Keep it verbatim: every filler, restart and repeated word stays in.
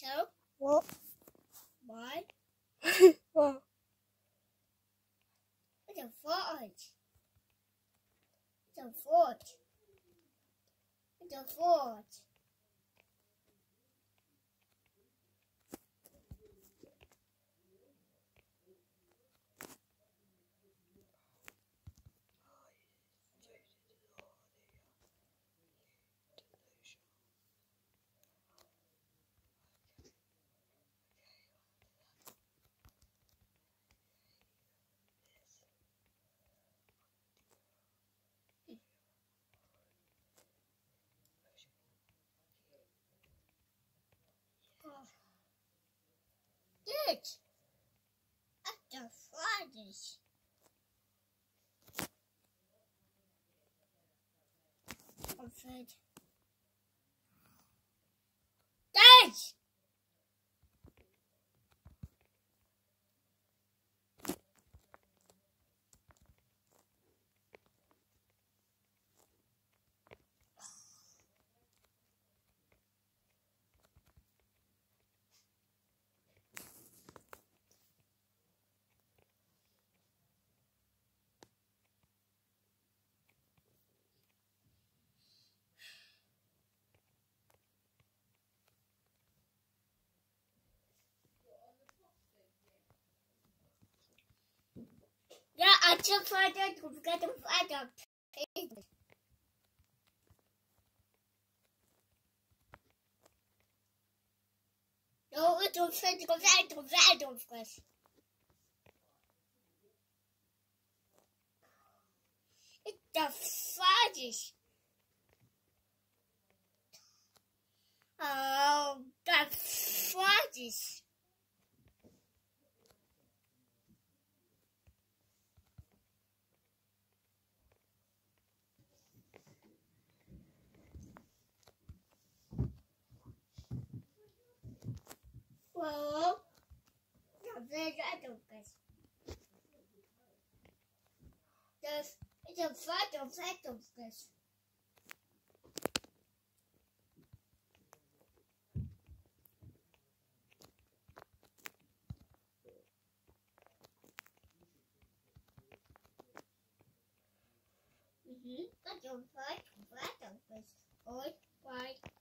So? What? Why? What? It's a fort. It's a fort. It's a fort. Good. After Fridays. I'm afraid. Dad! Yeah, I just tried to get the Viaduct. No, it's a physical Viaduct, Viaduct first. It's the farthest. Oh, the farthest. Well, the Viaduct first. There's, it's a Viaduct, Viaduct first. Mm-hmm. That's a Viaduct, Viaduct first. Alright, bye.